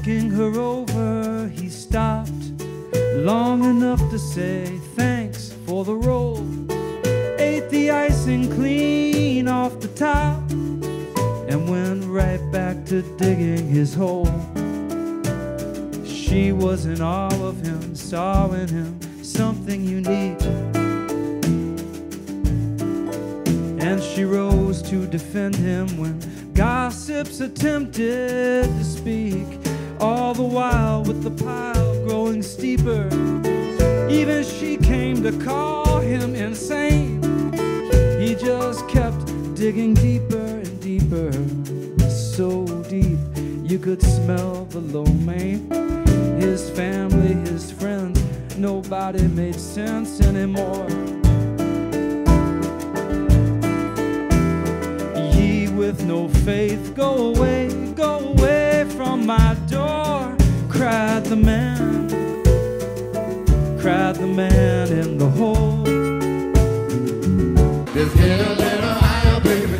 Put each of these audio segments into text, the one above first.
looking her over, he stopped long enough to say thanks for the roll, ate the icing clean off the top, and went right back to digging his hole. She was in awe of him, saw in him something unique, and she rose to defend him when gossips attempted to speak, all the while with the pile growing steeper. Even she came to call him insane. He just kept digging deeper and deeper, so deep you could smell the lo mein. His family, his friends, nobody made sense anymore. Ye with no faith, go away from my door, cried the man in the hole. Just get a little higher, baby.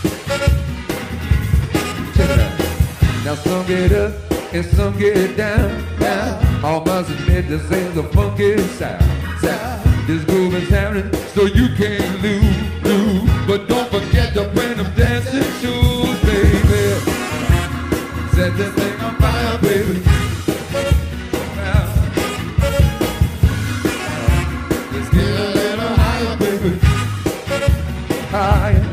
Check it out. Now some get up and some get down. I must admit this is a funky sound. This groove is happening, so you can't lose. But don't forget to bring them dancing shoes, baby. Set this thing on fire, baby. Let's get a little higher, baby. Higher.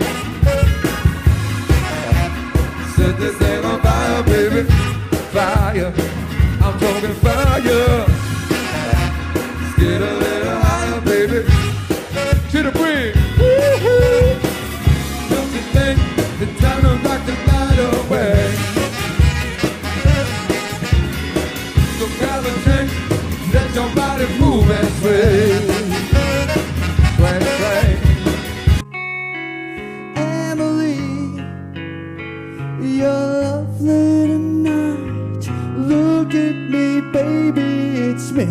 Set this thing on fire, baby. Fire. I'm talking fire. Let's get a little higher, baby. To the bridge. Woo-hoo. Don't you think it's time to rock the night away? So grab a drink, let your body move and sway. Sway, sway. Emily, you're lovely tonight. Look at me, baby, it's me.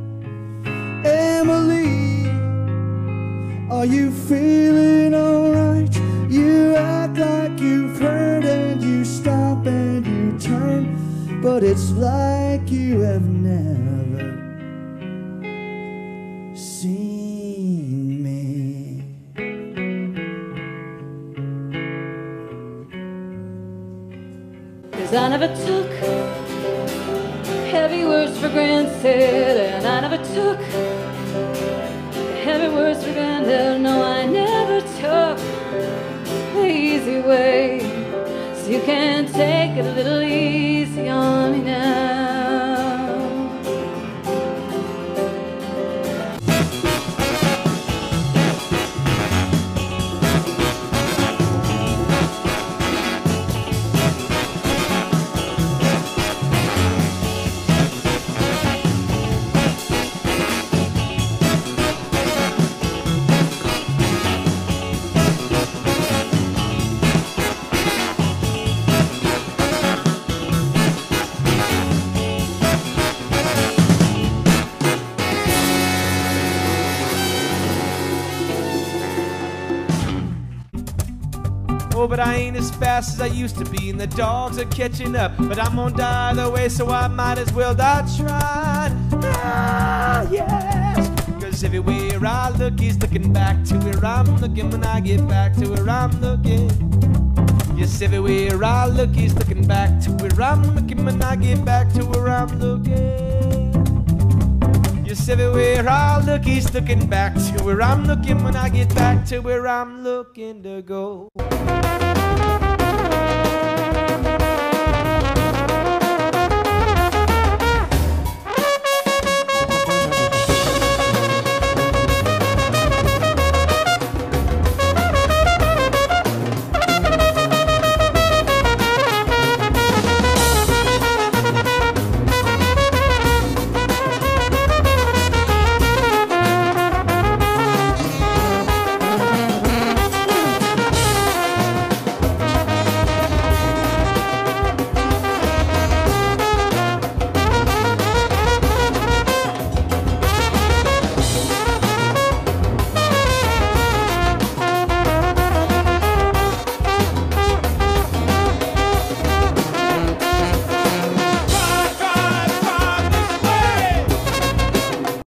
Emily, are you feeling alright? You act like you've heard and you stop and you turn, but it's like you have never seen me. 'Cause I never took heavy words for granted, and I never took heavy words for granted. No, I never took the easy way, so you can take it a little easy on me now. Oh, but I ain't as fast as I used to be, and the dogs are catching up. But I'm gonna die either way, so I might as well die trying. Ah, yes. 'Cause everywhere I look, he's looking back to where I'm looking when I get back to where I'm looking. Yes, everywhere I look, he's looking back to where I'm looking when I get back to where I'm looking. Yes, everywhere I look, he's looking back to where I'm looking when I get back to where I'm looking to go.